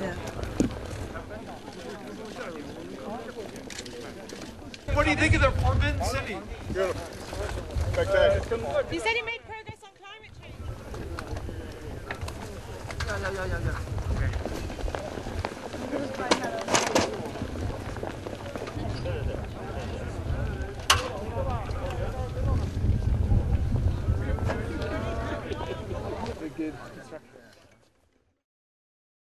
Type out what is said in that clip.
Yeah. What do you think of the Forbidden City? Beautiful. Spectacular. He said he made progress on climate change. Yeah.